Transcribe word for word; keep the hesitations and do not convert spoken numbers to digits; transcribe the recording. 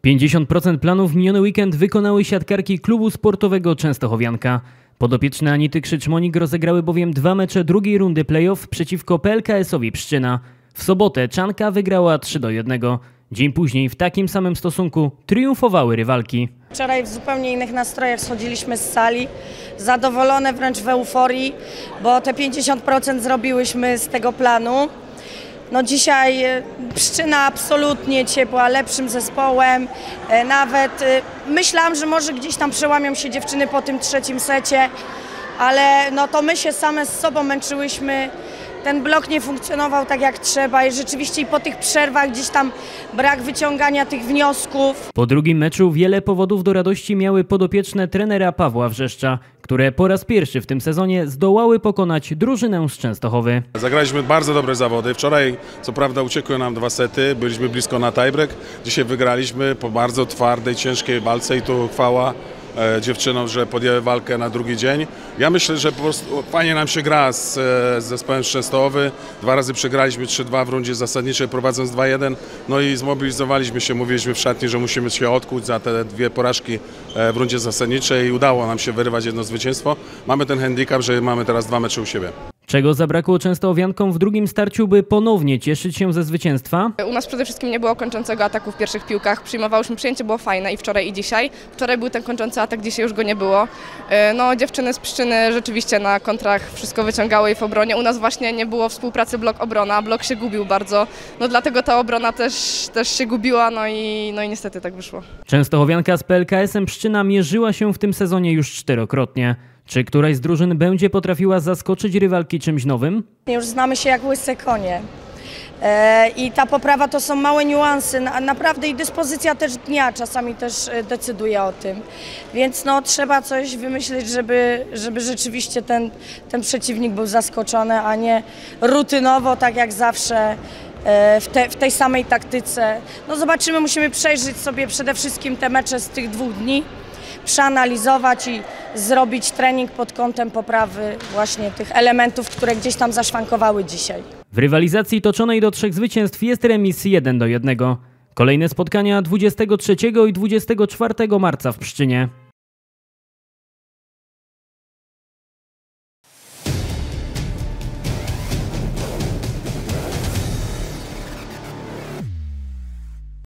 pięćdziesiąt procent planów w miniony weekend wykonały siatkarki klubu sportowego Częstochowianka. Podopieczne Anity Krzyczmonik rozegrały bowiem dwa mecze drugiej rundy play-off przeciwko P L K S-owi Pszczyna. W sobotę Czanka wygrała trzy do jednego. Dzień później w takim samym stosunku triumfowały rywalki. Wczoraj w zupełnie innych nastrojach schodziliśmy z sali, zadowolone, wręcz w euforii, bo te pięćdziesiąt procent zrobiłyśmy z tego planu. No dzisiaj Pszczyna absolutnie ciepła, lepszym zespołem. Nawet myślałam, że może gdzieś tam przełamią się dziewczyny po tym trzecim secie, ale no to my się same z sobą męczyłyśmy. Ten blok nie funkcjonował tak jak trzeba i rzeczywiście i po tych przerwach gdzieś tam brak wyciągania tych wniosków. Po drugim meczu wiele powodów do radości miały podopieczne trenera Pawła Wrzeszcza, które po raz pierwszy w tym sezonie zdołały pokonać drużynę z Częstochowy. Zagraliśmy bardzo dobre zawody. Wczoraj co prawda uciekły nam dwa sety, byliśmy blisko na tiebreak. Dzisiaj wygraliśmy po bardzo twardej, ciężkiej walce i tu chwała e, dziewczynom, że podjęły walkę na drugi dzień. Ja myślę, że po prostu fajnie nam się gra z, z zespołem z Częstochowy. Dwa razy przegraliśmy trzy dwa w rundzie zasadniczej, prowadząc dwa jeden. No i zmobilizowaliśmy się, mówiliśmy w szatni, że musimy się odkuć za te dwie porażki w rundzie zasadniczej i udało nam się wyrywać jedno zwycięstwo. Mamy ten handicap, że mamy teraz dwa mecze u siebie. Czego zabrakło Częstochowiankom w drugim starciu, by ponownie cieszyć się ze zwycięstwa? U nas przede wszystkim nie było kończącego ataku w pierwszych piłkach. Przyjmowałyśmy przyjęcie, było fajne i wczoraj i dzisiaj. Wczoraj był ten kończący atak, dzisiaj już go nie było. No dziewczyny z Pszczyny rzeczywiście na kontrach wszystko wyciągały i w obronie. U nas właśnie nie było współpracy blok-obrona, blok się gubił bardzo. No dlatego ta obrona też, też się gubiła, no i, no i niestety tak wyszło. Częstochowianka z P L K S-em Pszczyna mierzyła się w tym sezonie już czterokrotnie. Czy któraś z drużyn będzie potrafiła zaskoczyć rywalki czymś nowym? Już znamy się jak łyse konie. E, I ta poprawa to są małe niuanse, na, naprawdę i dyspozycja też dnia czasami też decyduje o tym. Więc no, trzeba coś wymyślić, żeby, żeby rzeczywiście ten, ten przeciwnik był zaskoczony, a nie rutynowo, tak jak zawsze. W, te, w tej samej taktyce. No zobaczymy, musimy przejrzeć sobie przede wszystkim te mecze z tych dwóch dni, przeanalizować i zrobić trening pod kątem poprawy właśnie tych elementów, które gdzieś tam zaszwankowały dzisiaj. W rywalizacji toczonej do trzech zwycięstw jest remis jeden do jednego. Kolejne spotkania dwudziestego trzeciego i dwudziestego czwartego marca w Pszczynie.